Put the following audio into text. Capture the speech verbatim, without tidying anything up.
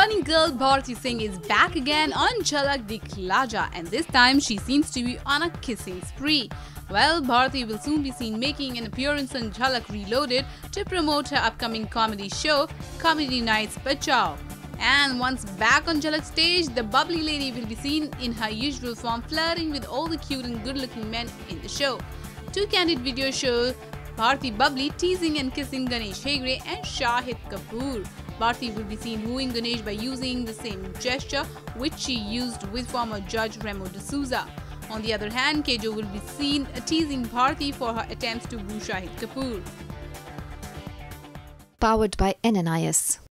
Returning girl Bharti Singh is back again on Jhalak Dikhla Ja, and this time she seems to be on a kissing spree. Well, Bharti will soon be seen making an appearance on Jhalak Reloaded to promote her upcoming comedy show, Comedy Nights Bachao. And once back on Jhalak stage, the bubbly lady will be seen in her usual form flirting with all the cute and good-looking men in the show. Two candid videos show Bharti bubbly teasing and kissing Ganesh Hegde and Shahid Kapoor. Bharti will be seen wooing Ganesh by using the same gesture which she used with former judge Remo D'Souza. On the other hand, Kajol will be seen teasing Bharti for her attempts to woo Shahid Kapoor. Powered by N N I S.